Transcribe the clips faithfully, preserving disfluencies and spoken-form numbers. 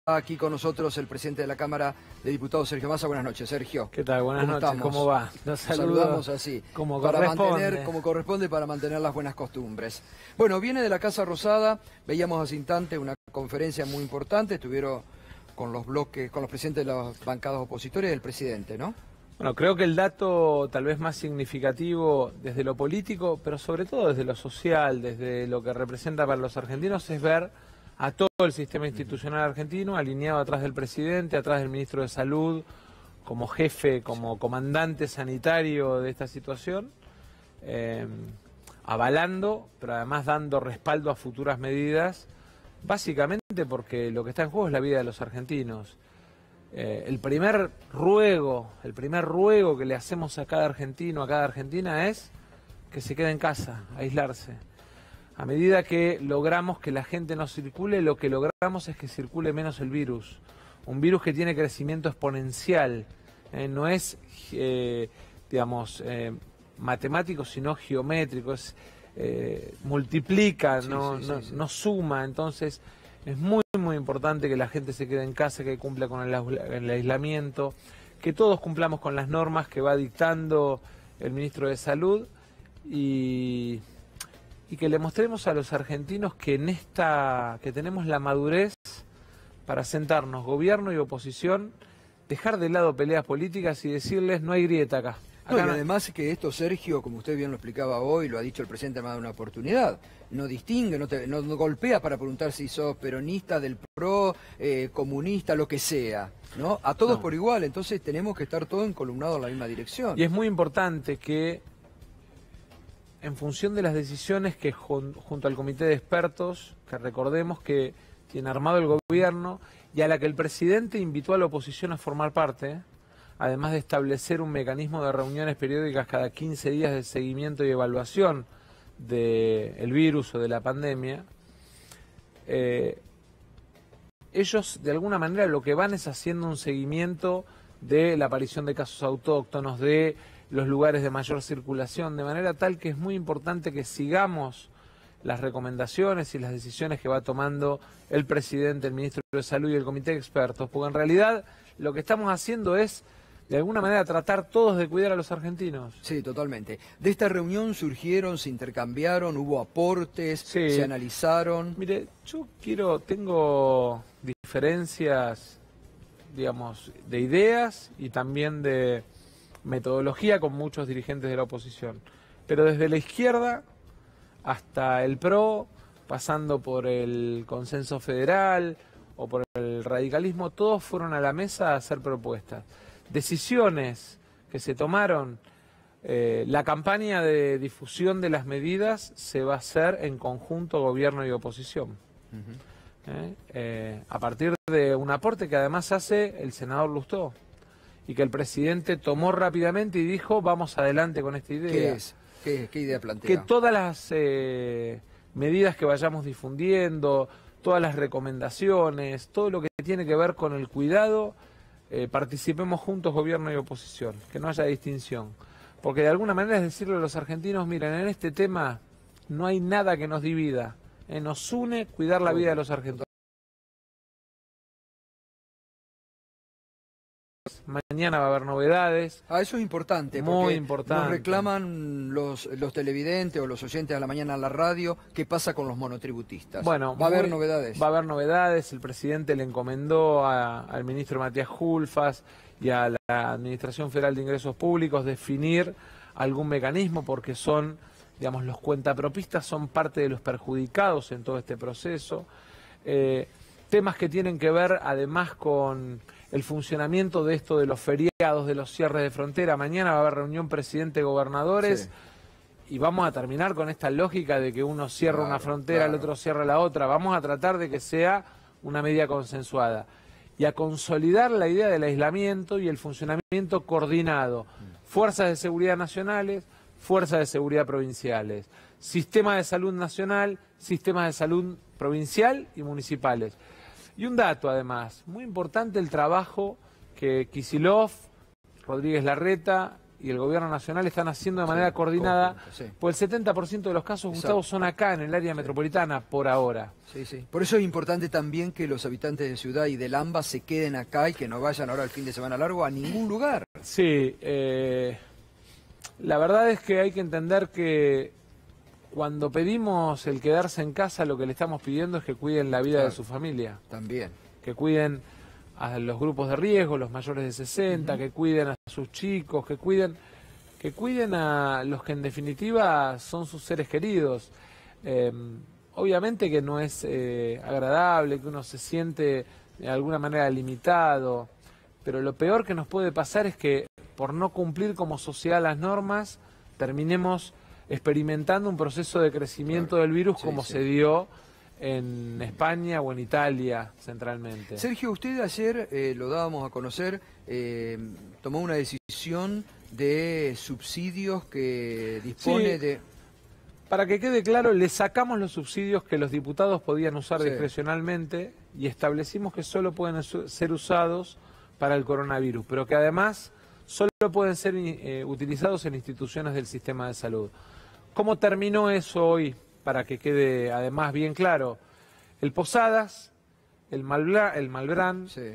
aquí con nosotros el presidente de la Cámara de Diputados, Sergio Massa. Buenas noches, Sergio. ¿Qué tal? Buenas ¿Cómo noches. estamos? ¿Cómo va? Nos saludamos así, como para corresponde. mantener, como corresponde, para mantener las buenas costumbres. Bueno, viene de la Casa Rosada, veíamos hace instante una conferencia muy importante, estuvieron con los bloques, con los presidentes de las bancadas opositoras y el presidente, ¿no? Bueno, creo que el dato tal vez más significativo desde lo político, pero sobre todo desde lo social, desde lo que representa para los argentinos, es ver a todo el sistema institucional argentino alineado atrás del presidente, atrás del ministro de Salud, como jefe, como comandante sanitario de esta situación, eh, avalando, pero además dando respaldo a futuras medidas, básicamente porque lo que está en juego es la vida de los argentinos. Eh, el primer ruego, el primer ruego que le hacemos a cada argentino, a cada argentina es que se quede en casa, aislarse. A medida que logramos que la gente no circule, lo que logramos es que circule menos el virus. Un virus que tiene crecimiento exponencial, eh, no es, eh, digamos, eh, matemático, sino geométrico, es, eh, multiplica, sí, no, sí, sí, no, sí. no suma, entonces es muy, muy importante que la gente se quede en casa, que cumpla con el, el aislamiento, que todos cumplamos con las normas que va dictando el ministro de Salud y... y que le mostremos a los argentinos que en esta que tenemos la madurez para sentarnos, gobierno y oposición, dejar de lado peleas políticas y decirles no hay grieta acá. acá No, y no... además que esto, Sergio, como usted bien lo explicaba hoy, lo ha dicho el presidente más de una oportunidad, no distingue, no, te, no, no golpea para preguntar si sos peronista, del PRO, eh, comunista, lo que sea, ¿no? A todos no. por igual, entonces tenemos que estar todos encolumnados en la misma dirección. Y es muy importante que en función de las decisiones que junto al comité de expertos, que recordemos que tiene armado el gobierno y a la que el presidente invitó a la oposición a formar parte, además de establecer un mecanismo de reuniones periódicas cada quince días de seguimiento y evaluación del virus o de la pandemia, eh, ellos de alguna manera lo que van es haciendo un seguimiento de la aparición de casos autóctonos, de los lugares de mayor circulación, de manera tal que es muy importante que sigamos las recomendaciones y las decisiones que va tomando el presidente, el ministro de Salud y el comité de expertos, porque en realidad lo que estamos haciendo es, de alguna manera, tratar todos de cuidar a los argentinos. Sí, totalmente. De esta reunión surgieron, se intercambiaron, hubo aportes, sí. se analizaron. Mire, yo quiero, tengo diferencias, digamos, de ideas y también de metodología con muchos dirigentes de la oposición, pero desde la izquierda hasta el PRO, pasando por el consenso federal o por el radicalismo, todos fueron a la mesa a hacer propuestas, decisiones que se tomaron. Eh, la campaña de difusión de las medidas se va a hacer en conjunto gobierno y oposición. Uh-huh. eh, eh, a partir de un aporte que además hace el senador Lustó y que el presidente tomó rápidamente y dijo, vamos adelante con esta idea. ¿Qué es? ¿Qué, qué idea plantea? Que todas las eh, medidas que vayamos difundiendo, todas las recomendaciones, todo lo que tiene que ver con el cuidado, eh, participemos juntos gobierno y oposición, que no haya distinción. Porque de alguna manera es decirle a los argentinos, miren, en este tema no hay nada que nos divida, eh, nos une cuidar la vida de los argentinos. Mañana va a haber novedades. Ah, eso es importante. Muy importante. Nos reclaman los, los televidentes o los oyentes a la mañana en la radio, ¿qué pasa con los monotributistas? Bueno, va a haber muy, novedades. Va a haber novedades. El presidente le encomendó a, al ministro Matías Culfas y a la Administración Federal de Ingresos Públicos definir algún mecanismo, porque son, digamos, los cuentapropistas son parte de los perjudicados en todo este proceso. Eh, temas que tienen que ver además con el funcionamiento de esto de los feriados, de los cierres de frontera. Mañana va a haber reunión presidente-gobernadores sí. y vamos a terminar con esta lógica de que uno cierra claro, una frontera, claro. el otro cierra la otra. Vamos a tratar de que sea una medida consensuada y a consolidar la idea del aislamiento y el funcionamiento coordinado. Fuerzas de seguridad nacionales, fuerzas de seguridad provinciales, sistema de salud nacional, sistemas de salud provincial y municipales. Y un dato además, muy importante el trabajo que Kicillof, Rodríguez Larreta y el Gobierno Nacional están haciendo de manera sí, coordinada, conjunto, sí. Pues el setenta por ciento de los casos, Exacto. Gustavo, son acá en el área sí. metropolitana por ahora. Sí, sí. Por eso es importante también que los habitantes de Ciudad y del AMBA se queden acá y que no vayan ahora el fin de semana largo a ningún lugar. Sí, eh, la verdad es que hay que entender que cuando pedimos el quedarse en casa, lo que le estamos pidiendo es que cuiden la vida claro. de su familia. También. Que cuiden a los grupos de riesgo, los mayores de sesenta, uh-huh. que cuiden a sus chicos, que cuiden, que cuiden a los que en definitiva son sus seres queridos. Eh, obviamente que no es eh, agradable, que uno se siente de alguna manera limitado, pero lo peor que nos puede pasar es que por no cumplir como sociedad las normas, terminemos experimentando un proceso de crecimiento claro. del virus sí, como sí. se dio en España o en Italia centralmente. Sergio, usted ayer, eh, lo dábamos a conocer, eh, tomó una decisión de subsidios que dispone sí. de... Para que quede claro, le sacamos los subsidios que los diputados podían usar sí. discrecionalmente y establecimos que solo pueden ser usados para el coronavirus, pero que además solo pueden ser eh, utilizados en instituciones del sistema de salud. ¿Cómo terminó eso hoy? Para que quede además bien claro, el Posadas, el, Malbra, el Malbrán, sí.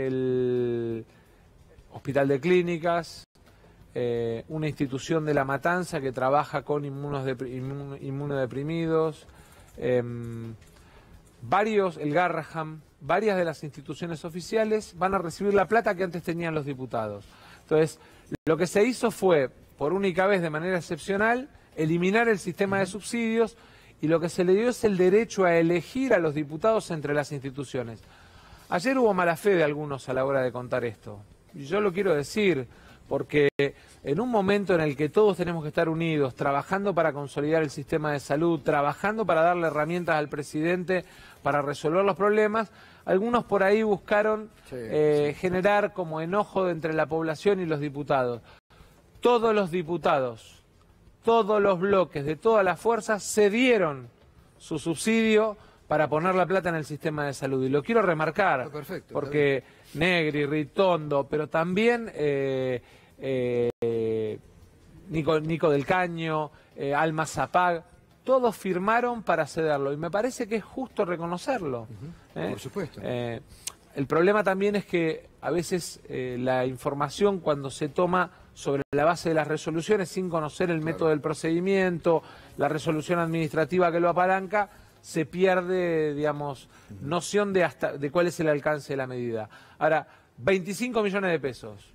el Hospital de Clínicas, eh, una institución de La Matanza que trabaja con inmunos inmunodeprimidos, eh, varios, el Garraham, varias de las instituciones oficiales van a recibir la plata que antes tenían los diputados. Entonces, lo que se hizo fue, por única vez de manera excepcional, eliminar el sistema de subsidios y lo que se le dio es el derecho a elegir a los diputados entre las instituciones. Ayer hubo mala fe de algunos a la hora de contar esto. Y yo lo quiero decir porque en un momento en el que todos tenemos que estar unidos, trabajando para consolidar el sistema de salud, trabajando para darle herramientas al presidente para resolver los problemas, algunos por ahí buscaron sí, eh, sí. generar como enojo entre la población y los diputados. Todos los diputados, todos los bloques de todas las fuerzas cedieron su subsidio para poner la plata en el sistema de salud. Y lo quiero remarcar, perfecto, porque Negri, Ritondo, pero también eh, eh, Nico, Nico del Caño, eh, Alma Zapag, todos firmaron para cederlo. Y me parece que es justo reconocerlo. Uh-huh. ¿eh? Por supuesto. Eh, el problema también es que a veces eh, la información cuando se toma sobre la base de las resoluciones sin conocer el claro. método del procedimiento, la resolución administrativa que lo apalanca, se pierde, digamos, uh-huh. noción de hasta de cuál es el alcance de la medida. Ahora, veinticinco millones de pesos.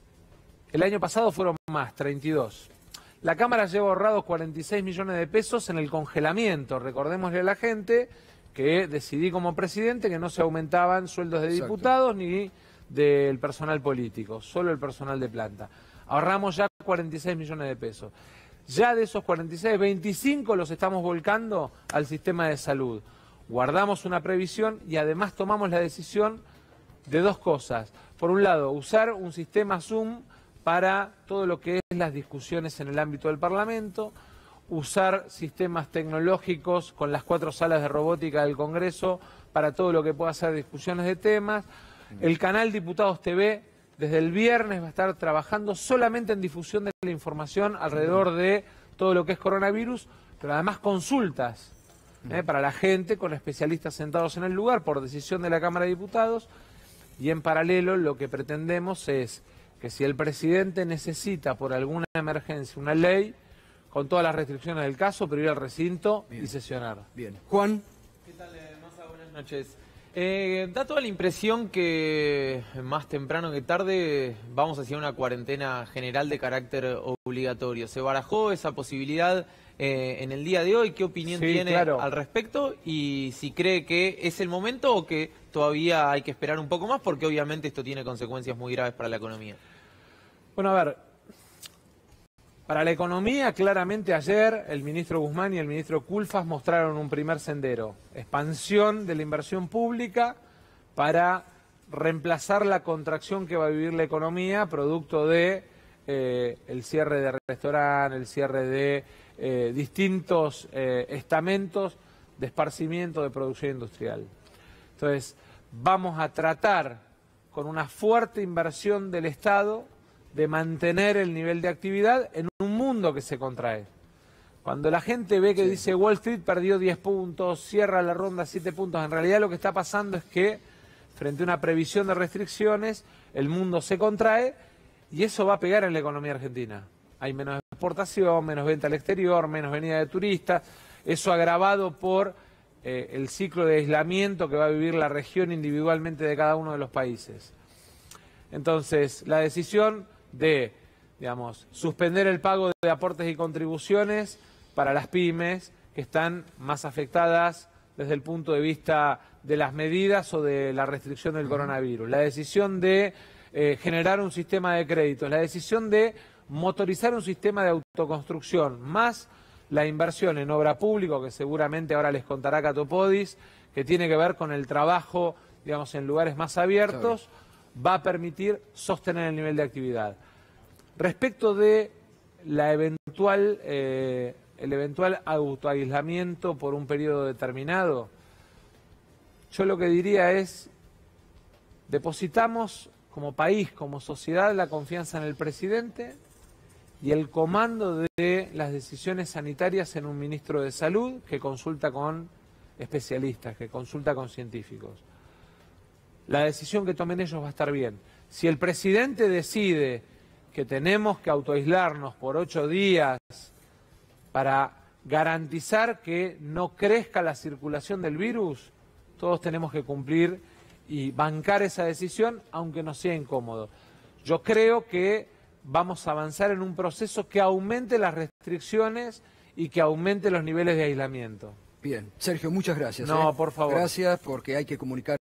El año pasado fueron más, treinta y dos. La Cámara lleva ahorrados cuarenta y seis millones de pesos en el congelamiento. Recordémosle a la gente que decidí como presidente que no se aumentaban sueldos de Exacto. diputados ni del personal político, solo el personal de planta. Ahorramos ya cuarenta y seis millones de pesos. Ya de esos cuarenta y seis, veinticinco los estamos volcando al sistema de salud. Guardamos una previsión y además tomamos la decisión de dos cosas. Por un lado, usar un sistema Zoom para todo lo que es las discusiones en el ámbito del Parlamento, usar sistemas tecnológicos con las cuatro salas de robótica del Congreso para todo lo que pueda ser discusiones de temas. El canal Diputados T V desde el viernes va a estar trabajando solamente en difusión de la información alrededor de todo lo que es coronavirus, pero además consultas ¿eh? para la gente con especialistas sentados en el lugar por decisión de la Cámara de Diputados. Y en paralelo lo que pretendemos es que si el presidente necesita por alguna emergencia una ley, con todas las restricciones del caso, pero ir al recinto Bien. y sesionar. Bien. Juan. ¿Qué tal, Massa? Buenas noches. Eh, da toda la impresión que más temprano que tarde vamos hacia una cuarentena general de carácter obligatorio. ¿Se barajó esa posibilidad eh, en el día de hoy? ¿Qué opinión sí, tiene claro. al respecto? Y si cree que es el momento o que todavía hay que esperar un poco más, porque obviamente esto tiene consecuencias muy graves para la economía. Bueno, a ver, para la economía claramente ayer el ministro Guzmán y el ministro Culfas mostraron un primer sendero, expansión de la inversión pública para reemplazar la contracción que va a vivir la economía producto de eh, el cierre de restaurantes, el cierre de eh, distintos eh, estamentos de esparcimiento de producción industrial. Entonces, vamos a tratar con una fuerte inversión del Estado de mantener el nivel de actividad en un mundo que se contrae. Cuando la gente ve que sí. dice Wall Street perdió diez puntos, cierra la ronda siete puntos, en realidad lo que está pasando es que frente a una previsión de restricciones, el mundo se contrae y eso va a pegar en la economía argentina. Hay menos exportación, menos venta al exterior, menos venida de turistas, eso agravado por eh, el ciclo de aislamiento que va a vivir la región individualmente de cada uno de los países. Entonces, la decisión de, digamos, suspender el pago de aportes y contribuciones para las pymes que están más afectadas desde el punto de vista de las medidas o de la restricción del coronavirus, la decisión de eh, generar un sistema de créditos, la decisión de motorizar un sistema de autoconstrucción, más la inversión en obra pública, que seguramente ahora les contará Catopodis, que tiene que ver con el trabajo, digamos, en lugares más abiertos, claro. va a permitir sostener el nivel de actividad. Respecto de la eventual, eh, el eventual autoaislamiento por un periodo determinado, yo lo que diría es, depositamos como país, como sociedad, la confianza en el presidente y el comando de las decisiones sanitarias en un ministro de Salud que consulta con especialistas, que consulta con científicos. La decisión que tomen ellos va a estar bien. Si el presidente decide que tenemos que autoaislarnos por ocho días para garantizar que no crezca la circulación del virus, todos tenemos que cumplir y bancar esa decisión, aunque nos sea incómodo. Yo creo que vamos a avanzar en un proceso que aumente las restricciones y que aumente los niveles de aislamiento. Bien, Sergio, muchas gracias. No, ¿eh? por favor. Gracias, porque hay que comunicar